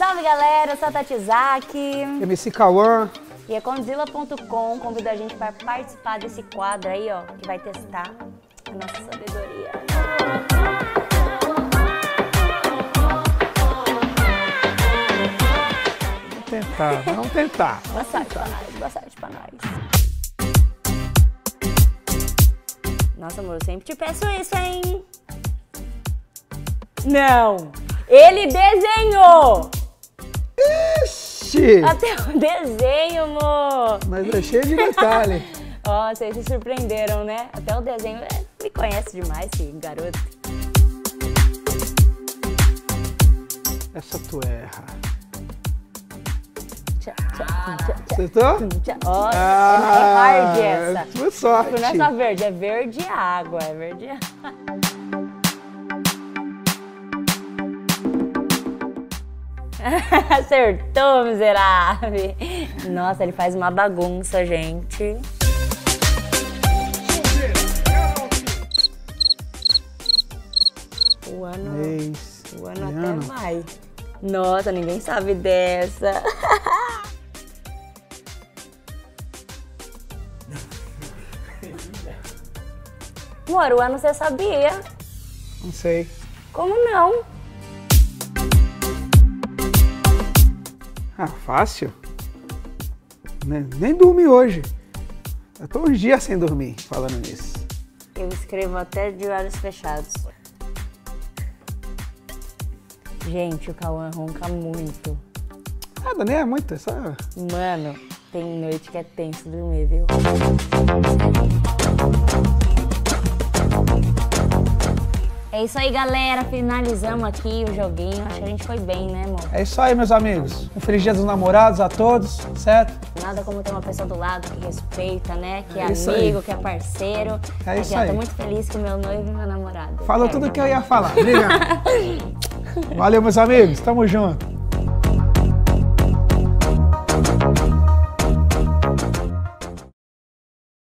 Salve galera, eu sou a Tati Zaki. MC Cauã. E a Condzilla.com convidou a gente para participar desse quadro aí, ó, que vai testar a nossa sabedoria. Vamos tentar. Boa sorte pra nós, boa sorte pra nós. Nossa, amor, eu sempre te peço isso, hein? Não! Ele desenhou! Ixi! Até o desenho, amor! Mas é cheio de detalhe. Ó, vocês se surpreenderam, né? Até o desenho, me conhece demais, esse garoto. Essa tu erra. Acertou? Ó, é hard essa. Tua sorte. Não é só verde, é verde água, é verde água. Acertou, miserável. Nossa, ele faz uma bagunça, gente. O ano até vai. Nossa, ninguém sabe dessa. Amor, o ano você sabia? Não sei. Como não? Ah, fácil. Nem dormi hoje. Eu tô uns dias sem dormir falando nisso. Eu escrevo até de olhos fechados. Gente, o Cauã ronca muito. Nada, nem é muito, é só... Mano, tem noite que é tenso dormir, viu? É isso aí, galera. Finalizamos aqui o joguinho. Acho que a gente foi bem, né, amor? É isso aí, meus amigos. Um feliz dia dos namorados a todos, certo? Nada como ter uma pessoa do lado que respeita, né? Que é isso amigo, aí. que é parceiro. É isso aqui, ó, aí. tô muito feliz que o meu noivo e meu namorado. Falou tudo o que eu ia falar. Obrigado. Valeu, meus amigos. Tamo junto.